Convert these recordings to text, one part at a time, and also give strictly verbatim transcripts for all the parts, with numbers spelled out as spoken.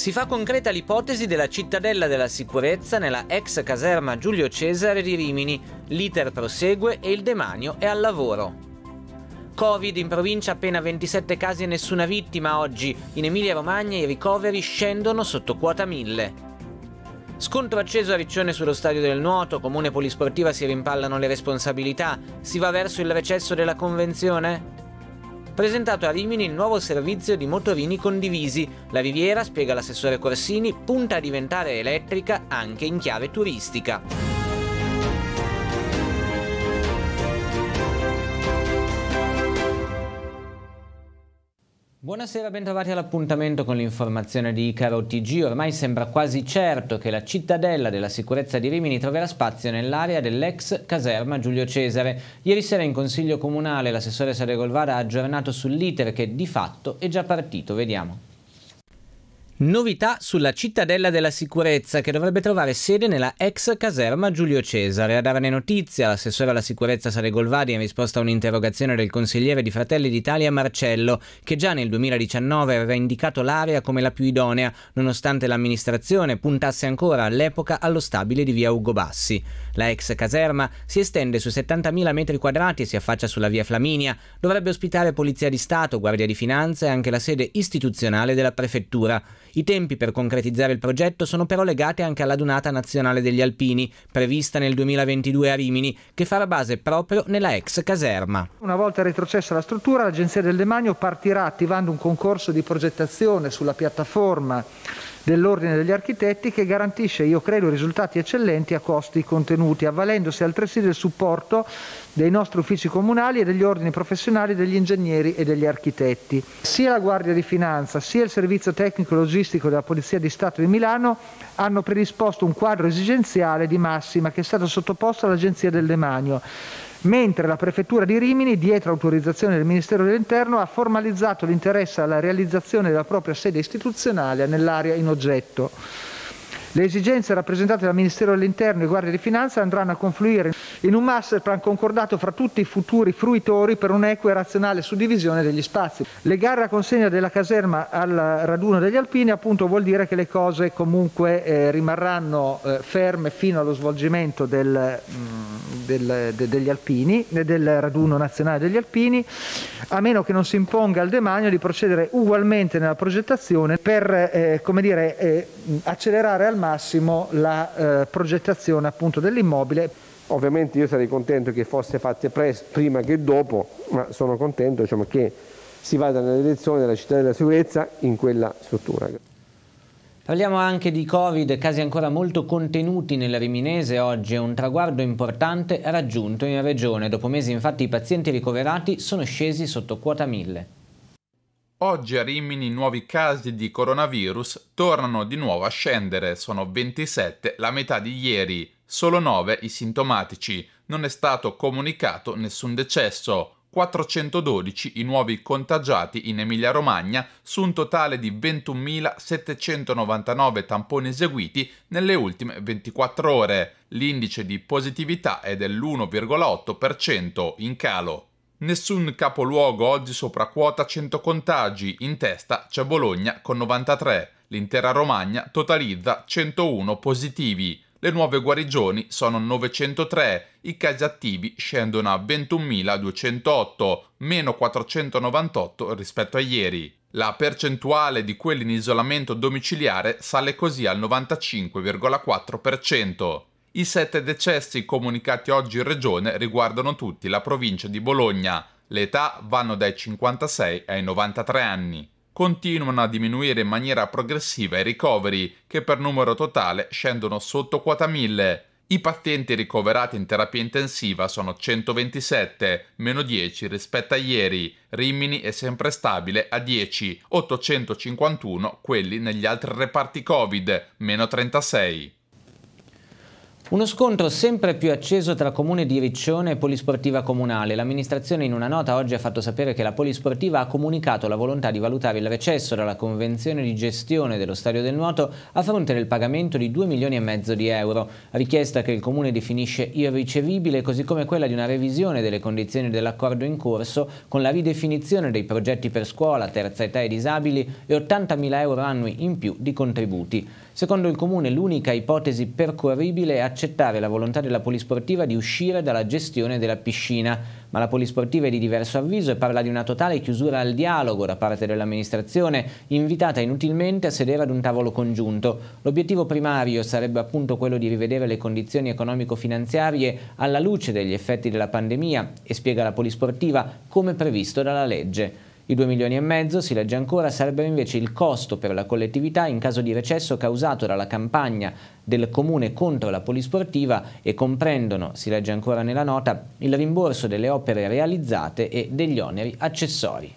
Si fa concreta l'ipotesi della cittadella della sicurezza nella ex caserma Giulio Cesare di Rimini. L'iter prosegue e il demanio è al lavoro. Covid in provincia, appena ventisette casi e nessuna vittima oggi. In Emilia-Romagna i ricoveri scendono sotto quota mille. Scontro acceso a Riccione sullo stadio del nuoto, comune polisportiva si rimpallano le responsabilità. Si va verso il recesso della convenzione? Presentato a Rimini il nuovo servizio di motorini condivisi. La Riviera, spiega l'assessore Corsini, punta a diventare elettrica anche in chiave turistica. Buonasera, bentrovati all'appuntamento con l'informazione di Icaro T G. Ormai sembra quasi certo che la cittadella della sicurezza di Rimini troverà spazio nell'area dell'ex caserma Giulio Cesare. Ieri sera in Consiglio Comunale l'assessore Sade Golvara ha aggiornato sull'iter che di fatto è già partito. Vediamo. Novità sulla cittadella della sicurezza, che dovrebbe trovare sede nella ex caserma Giulio Cesare. A darne notizia l'assessore alla sicurezza Sade Golvara in risposta a un'interrogazione del consigliere di Fratelli d'Italia Marcello, che già nel duemiladiciannove aveva indicato l'area come la più idonea, nonostante l'amministrazione puntasse ancora all'epoca allo stabile di via Ugo Bassi. La ex caserma si estende su settantamila metri quadrati e si affaccia sulla via Flaminia. Dovrebbe ospitare Polizia di Stato, Guardia di Finanza e anche la sede istituzionale della prefettura. I tempi per concretizzare il progetto sono però legati anche all'adunata nazionale degli alpini, prevista nel duemilaventidue a Rimini, che farà base proprio nella ex caserma. Una volta retrocessa la struttura, l'Agenzia del Demanio partirà attivando un concorso di progettazione sulla piattaforma dell'Ordine degli Architetti che garantisce, io credo, risultati eccellenti a costi contenuti, avvalendosi altresì del supporto dei nostri uffici comunali e degli ordini professionali degli ingegneri e degli architetti. Sia la Guardia di Finanza sia il Servizio Tecnico Logistico della Polizia di Stato di Milano hanno predisposto un quadro esigenziale di massima che è stato sottoposto all'Agenzia del Demanio, mentre la Prefettura di Rimini, dietro autorizzazione del Ministero dell'Interno, ha formalizzato l'interesse alla realizzazione della propria sede istituzionale nell'area in oggetto. Le esigenze rappresentate dal Ministero dell'Interno e Guardia di Finanza andranno a confluire in un master plan concordato fra tutti i futuri fruitori per un'equa e razionale suddivisione degli spazi. Legare la consegna della caserma al raduno degli alpini appunto vuol dire che le cose comunque eh, rimarranno eh, ferme fino allo svolgimento del, mh, del, de, degli alpini, del raduno nazionale degli alpini, a meno che non si imponga al demanio di procedere ugualmente nella progettazione per eh, come dire, eh, accelerare al massimo la eh, progettazione appunto dell'immobile. Ovviamente io sarei contento che fosse fatte presto, prima che dopo, ma sono contento diciamo, che si vada nella direzione della città della sicurezza in quella struttura. Parliamo anche di Covid, casi ancora molto contenuti nel Riminese. Oggi è un traguardo importante raggiunto in regione. Dopo mesi infatti i pazienti ricoverati sono scesi sotto quota mille. Oggi a Rimini nuovi casi di coronavirus tornano di nuovo a scendere, sono ventisette, la metà di ieri, solo nove i sintomatici, non è stato comunicato nessun decesso, quattrocentododici i nuovi contagiati in Emilia-Romagna su un totale di ventunomilasettecentonovantanove tamponi eseguiti nelle ultime ventiquattro ore, l'indice di positività è dell'uno virgola otto per cento, in calo. Nessun capoluogo oggi sopra quota cento contagi, in testa c'è Bologna con novantatré, l'intera Romagna totalizza centouno positivi, le nuove guarigioni sono novecentotré, i casi attivi scendono a ventunomiladuecentootto, meno quattrocentonovantotto rispetto a ieri. La percentuale di quelli in isolamento domiciliare sale così al novantacinque virgola quattro per cento. I sette decessi comunicati oggi in regione riguardano tutti la provincia di Bologna. Le età vanno dai cinquantasei ai novantatré anni. Continuano a diminuire in maniera progressiva i ricoveri, che per numero totale scendono sotto quota mille. I pazienti ricoverati in terapia intensiva sono centoventisette, meno dieci rispetto a ieri. Rimini è sempre stabile a dieci, ottocentocinquantuno quelli negli altri reparti Covid, meno trentasei. Uno scontro sempre più acceso tra Comune di Riccione e Polisportiva Comunale. L'amministrazione in una nota oggi ha fatto sapere che la Polisportiva ha comunicato la volontà di valutare il recesso dalla convenzione di gestione dello Stadio del Nuoto a fronte del pagamento di due milioni e mezzo di euro, richiesta che il Comune definisce irricevibile, così come quella di una revisione delle condizioni dell'accordo in corso con la ridefinizione dei progetti per scuola, terza età e disabili e ottantamila euro annui in più di contributi. Secondo il Comune l'unica ipotesi percorribile è accettare la volontà della Polisportiva di uscire dalla gestione della piscina, ma la Polisportiva è di diverso avviso e parla di una totale chiusura al dialogo da parte dell'amministrazione, invitata inutilmente a sedere ad un tavolo congiunto. L'obiettivo primario sarebbe appunto quello di rivedere le condizioni economico-finanziarie alla luce degli effetti della pandemia e, spiega la Polisportiva, come previsto dalla legge. I due milioni e mezzo, si legge ancora, sarebbero invece il costo per la collettività in caso di recesso causato dalla campagna del Comune contro la Polisportiva e comprendono, si legge ancora nella nota, il rimborso delle opere realizzate e degli oneri accessori.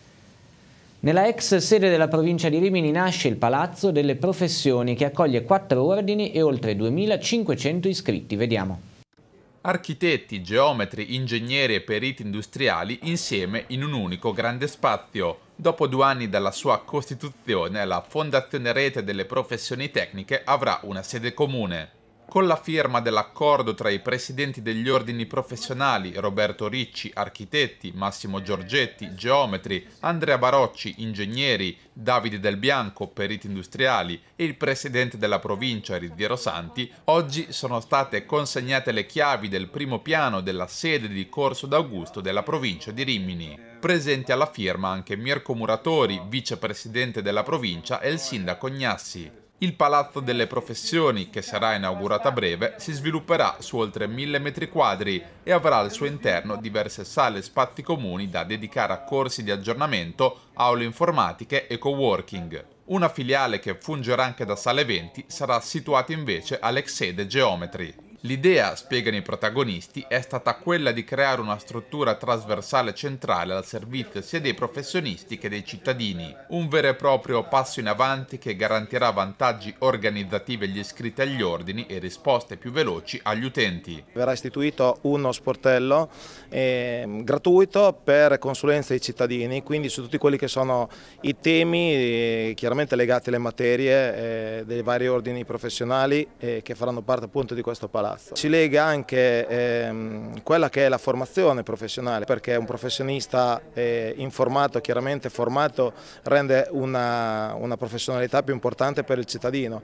Nella ex sede della provincia di Rimini nasce il Palazzo delle Professioni, che accoglie quattro ordini e oltre duemilacinquecento iscritti. Vediamo. Architetti, geometri, ingegneri e periti industriali insieme in un unico grande spazio. Dopo due anni dalla sua costituzione, la Fondazione Rete delle Professioni Tecniche avrà una sede comune. Con la firma dell'accordo tra i presidenti degli ordini professionali Roberto Ricci, architetti, Massimo Giorgetti, geometri, Andrea Barocci, ingegneri, Davide Del Bianco, periti industriali e il presidente della provincia Rizziero Santi, oggi sono state consegnate le chiavi del primo piano della sede di Corso d'Augusto della provincia di Rimini. Presenti alla firma anche Mirko Muratori, vicepresidente della provincia, e il sindaco Gnassi. Il Palazzo delle Professioni, che sarà inaugurato a breve, si svilupperà su oltre mille metri quadri e avrà al suo interno diverse sale e spazi comuni da dedicare a corsi di aggiornamento, aule informatiche e coworking. Una filiale che fungerà anche da sala eventi sarà situata invece all'ex sede Geometri. L'idea, spiegano i protagonisti, è stata quella di creare una struttura trasversale centrale al servizio sia dei professionisti che dei cittadini. Un vero e proprio passo in avanti che garantirà vantaggi organizzativi agli iscritti agli ordini e risposte più veloci agli utenti. Verrà istituito uno sportello eh, gratuito per consulenza ai cittadini, quindi su tutti quelli che sono i temi eh, chiaramente legati alle materie eh, dei vari ordini professionali eh, che faranno parte appunto di questo palazzo. Ci lega anche ehm, quella che è la formazione professionale, perché un professionista eh, informato, chiaramente formato, rende una, una professionalità più importante per il cittadino.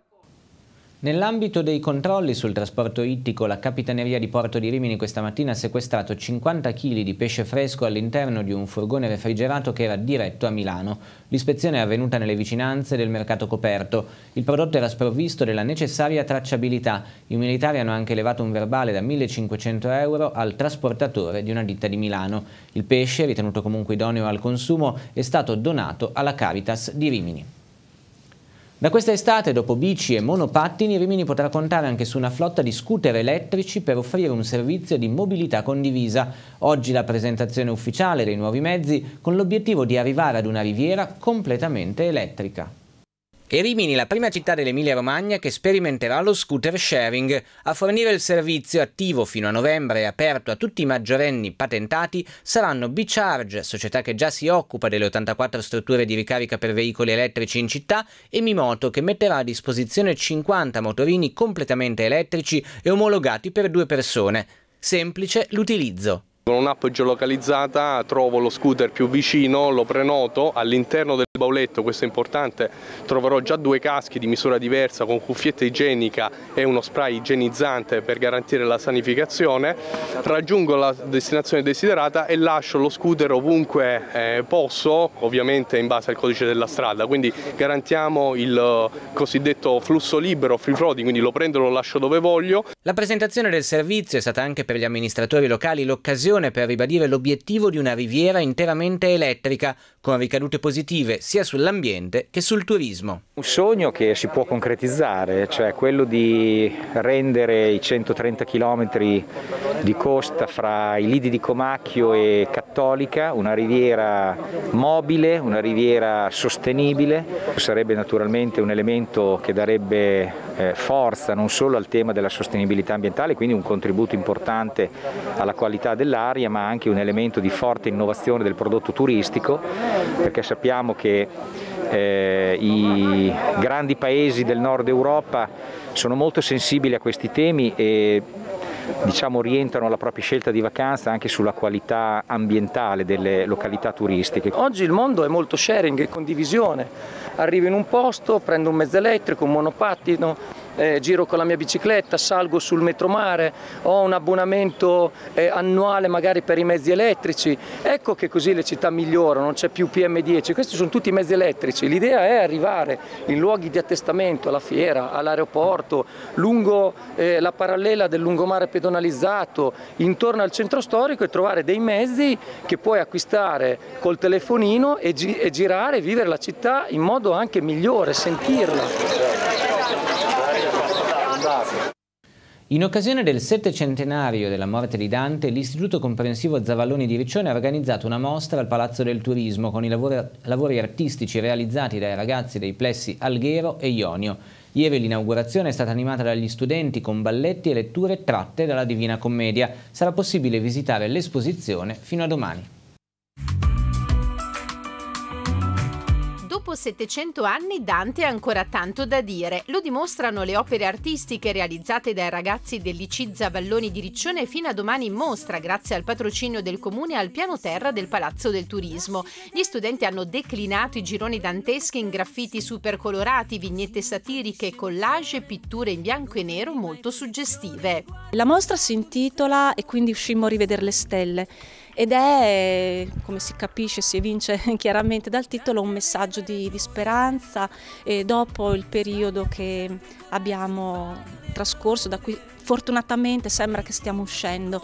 Nell'ambito dei controlli sul trasporto ittico, la Capitaneria di Porto di Rimini questa mattina ha sequestrato cinquanta chili di pesce fresco all'interno di un furgone refrigerato che era diretto a Milano. L'ispezione è avvenuta nelle vicinanze del mercato coperto. Il prodotto era sprovvisto della necessaria tracciabilità. I militari hanno anche elevato un verbale da millecinquecento euro al trasportatore di una ditta di Milano. Il pesce, ritenuto comunque idoneo al consumo, è stato donato alla Caritas di Rimini. Da questa estate, dopo bici e monopattini, Rimini potrà contare anche su una flotta di scooter elettrici per offrire un servizio di mobilità condivisa. Oggi la presentazione ufficiale dei nuovi mezzi con l'obiettivo di arrivare ad una riviera completamente elettrica. E Rimini, la prima città dell'Emilia-Romagna che sperimenterà lo scooter sharing. A fornire il servizio, attivo fino a novembre e aperto a tutti i maggiorenni patentati, saranno B-Charge, società che già si occupa delle ottantaquattro strutture di ricarica per veicoli elettrici in città, e Mimoto, che metterà a disposizione cinquanta motorini completamente elettrici e omologati per due persone. Semplice l'utilizzo. Con un'app geolocalizzata trovo lo scooter più vicino, lo prenoto, all'interno del bauletto, questo è importante, troverò già due caschi di misura diversa con cuffietta igienica e uno spray igienizzante per garantire la sanificazione, raggiungo la destinazione desiderata e lascio lo scooter ovunque eh, posso, ovviamente in base al codice della strada, quindi garantiamo il cosiddetto flusso libero, free floating, quindi lo prendo e lo lascio dove voglio. La presentazione del servizio è stata anche per gli amministratori locali l'occasione per ribadire l'obiettivo di una riviera interamente elettrica, con ricadute positive sia sull'ambiente che sul turismo. Un sogno che si può concretizzare, cioè quello di rendere i centotrenta chilometri di costa fra i lidi di Comacchio e Cattolica una riviera mobile, una riviera sostenibile. Sarebbe naturalmente un elemento che darebbe eh, forza non solo al tema della sostenibilità ambientale, quindi un contributo importante alla qualità dell'aria, ma anche un elemento di forte innovazione del prodotto turistico, perché sappiamo che Eh, i grandi paesi del nord Europa sono molto sensibili a questi temi e diciamo orientano la propria scelta di vacanza anche sulla qualità ambientale delle località turistiche. Oggi il mondo è molto sharing e condivisione. Arrivo in un posto, prendo un mezzo elettrico, un monopattino, eh, giro con la mia bicicletta, salgo sul metromare, ho un abbonamento eh, annuale magari per i mezzi elettrici. Ecco che così le città migliorano, non c'è più P M dieci, questi sono tutti mezzi elettrici. L'idea è arrivare in luoghi di attestamento, alla fiera, all'aeroporto, lungo eh, la parallela del lungomare pedonalizzato, intorno al centro storico, e trovare dei mezzi che puoi acquistare col telefonino e, gi e girare e vivere la città in modo anche migliore, sentirla. In occasione del settecentenario della morte di Dante, l'Istituto Comprensivo Zavalloni di Riccione ha organizzato una mostra al Palazzo del Turismo con i lavori, lavori artistici realizzati dai ragazzi dei plessi Alghero e Ionio. Ieri l'inaugurazione è stata animata dagli studenti con balletti e letture tratte dalla Divina Commedia. Sarà possibile visitare l'esposizione fino a domani. Dopo settecento anni Dante ha ancora tanto da dire. Lo dimostrano le opere artistiche realizzate dai ragazzi del Liceo Zavalloni di Riccione fino a domani in mostra grazie al patrocinio del Comune al piano terra del Palazzo del Turismo. Gli studenti hanno declinato i gironi danteschi in graffiti super colorati, vignette satiriche, collage e pitture in bianco e nero molto suggestive. La mostra si intitola "E quindi uscimmo a rivedere le stelle", ed è, come si capisce, si evince chiaramente dal titolo, un messaggio di, di speranza e dopo il periodo che abbiamo trascorso, da cui fortunatamente sembra che stiamo uscendo.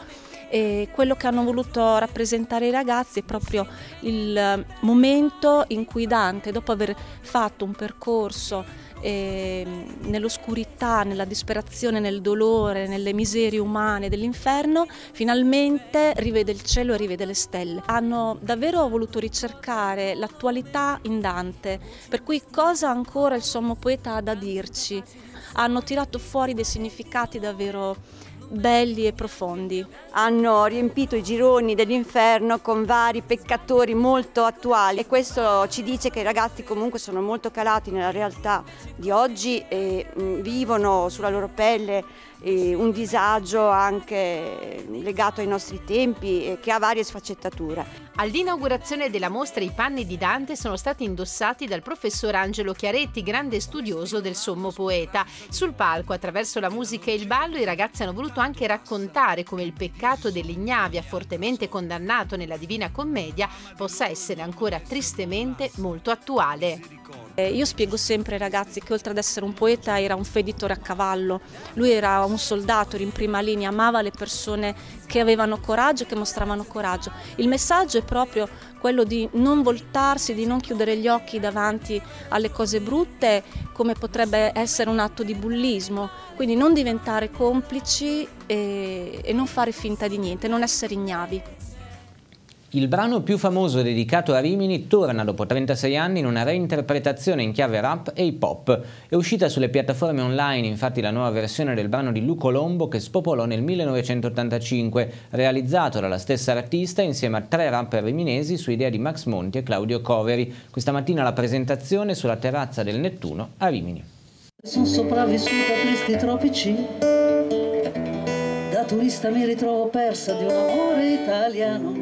E quello che hanno voluto rappresentare i ragazzi è proprio il momento in cui Dante, dopo aver fatto un percorso E nell'oscurità, nella disperazione, nel dolore, nelle miserie umane dell'inferno, finalmente rivede il cielo e rivede le stelle. Hanno davvero voluto ricercare l'attualità in Dante, per cui cosa ancora il sommo poeta ha da dirci. Hanno tirato fuori dei significati davvero belli e profondi. Hanno riempito i gironi dell'inferno con vari peccatori molto attuali e questo ci dice che i ragazzi comunque sono molto calati nella realtà di oggi e mh, vivono sulla loro pelle eh, un disagio anche legato ai nostri tempi e che ha varie sfaccettature. All'inaugurazione della mostra i panni di Dante sono stati indossati dal professor Angelo Chiaretti, grande studioso del sommo poeta. Sul palco, attraverso la musica e il ballo, i ragazzi hanno voluto anche raccontare come il peccato dell'ignavia, fortemente condannato nella Divina Commedia, possa essere ancora tristemente molto attuale. Eh, io spiego sempre ai ragazzi che oltre ad essere un poeta era un feditore a cavallo. Lui era un soldato, era in prima linea, amava le persone che avevano coraggio e che mostravano coraggio. Il messaggio è proprio quello di non voltarsi, di non chiudere gli occhi davanti alle cose brutte, come potrebbe essere un atto di bullismo, quindi non diventare complici e, e non fare finta di niente, non essere ignavi. Il brano più famoso dedicato a Rimini torna dopo trentasei anni in una reinterpretazione in chiave rap e hip hop. È uscita sulle piattaforme online infatti la nuova versione del brano di Lu Colombo che spopolò nel millenovecentottantacinque, realizzato dalla stessa artista insieme a tre rapper riminesi su idea di Max Monti e Claudio Coveri. Questa mattina la presentazione sulla terrazza del Nettuno a Rimini. Sono sopravvissuta a tristi tropici, da turista mi ritrovo persa di un amore italiano.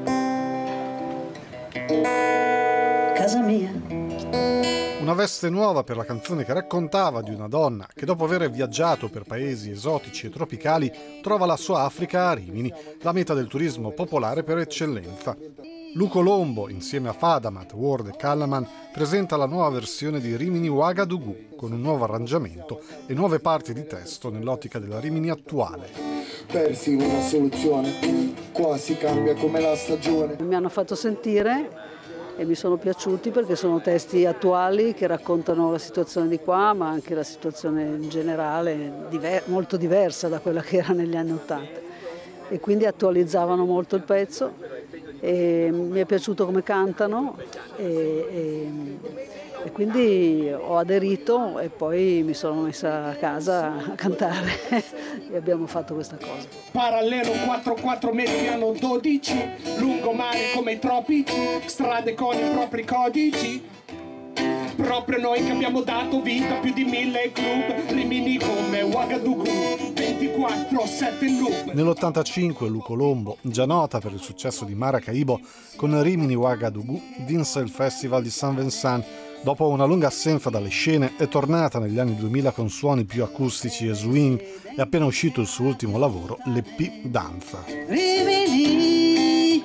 Casa mia. Una veste nuova per la canzone che raccontava di una donna che dopo aver viaggiato per paesi esotici e tropicali trova la sua Africa a Rimini, la meta del turismo popolare per eccellenza. Lu Colombo, insieme a Fadamat, Ward e Callaman, presenta la nuova versione di Rimini Ouagadougou con un nuovo arrangiamento e nuove parti di testo nell'ottica della Rimini attuale. Persi una soluzione, qua si cambia come la stagione. Mi hanno fatto sentire e mi sono piaciuti perché sono testi attuali che raccontano la situazione di qua, ma anche la situazione in generale diver- molto diversa da quella che era negli anni Ottanta, e quindi attualizzavano molto il pezzo e mi è piaciuto come cantano e, e, e quindi ho aderito e poi mi sono messa a casa a cantare e abbiamo fatto questa cosa. Parallelo quattro quattro metri hanno dodici, lungomare come i tropici, strade con i propri codici. Proprio noi che abbiamo dato vita a più di mille club, Rimini come Ouagadougou, ventiquattro sette loop. Nell'ottantacinque Lu Colombo, già nota per il successo di Maracaibo, con Rimini Ouagadougou vinse il Festival di Saint Vincent. Dopo una lunga assenza dalle scene è tornata negli anni duemila con suoni più acustici e swing. È appena uscito il suo ultimo lavoro, l'E P Danza. Rimini,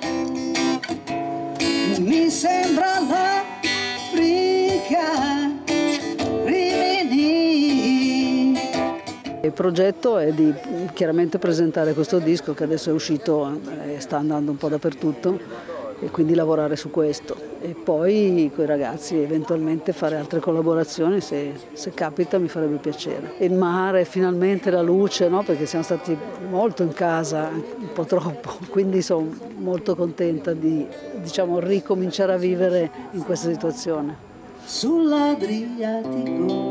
mi sembra l'Africa, Rimini. Il progetto è di chiaramente presentare questo disco che adesso è uscito e sta andando un po' dappertutto, e quindi lavorare su questo e poi con i ragazzi eventualmente fare altre collaborazioni, se, se capita mi farebbe piacere. Il mare, finalmente la luce, no? Perché siamo stati molto in casa, un po' troppo, quindi sono molto contenta di, diciamo, ricominciare a vivere in questa situazione. Sull'Adriatico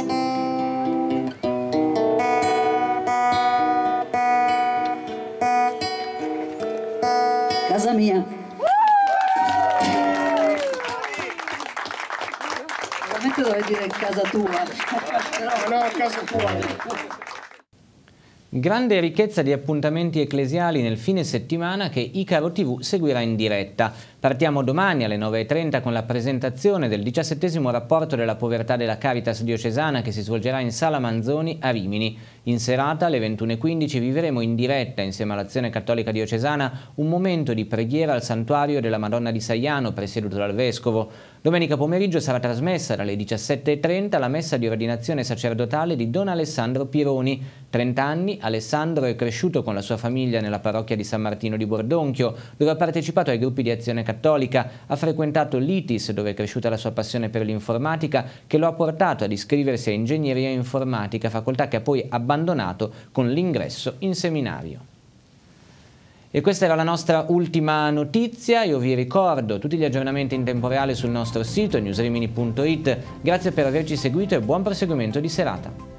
casa mia. Veramente dovrei dire casa tua, però no, casa tua. Grande ricchezza di appuntamenti ecclesiali nel fine settimana che Icaro tivù seguirà in diretta. Partiamo domani alle nove e trenta con la presentazione del diciassettesimo rapporto della povertà della Caritas diocesana che si svolgerà in Sala Manzoni a Rimini. In serata alle ventuno e quindici vivremo in diretta insieme all'Azione Cattolica Diocesana un momento di preghiera al santuario della Madonna di Saiano presieduto dal Vescovo. Domenica pomeriggio sarà trasmessa dalle diciassette e trenta la messa di ordinazione sacerdotale di Don Alessandro Pironi. trenta anni, Alessandro è cresciuto con la sua famiglia nella parrocchia di San Martino di Bordonchio, dove ha partecipato ai gruppi di Azione Cattolica, ha frequentato l'I T I S, dove è cresciuta la sua passione per l'informatica, che lo ha portato ad iscriversi a Ingegneria Informatica, facoltà che ha poi abbandonato con l'ingresso in seminario. E questa era la nostra ultima notizia. Io vi ricordo tutti gli aggiornamenti in tempo reale sul nostro sito newsrimini punto it. Grazie per averci seguito e buon proseguimento di serata.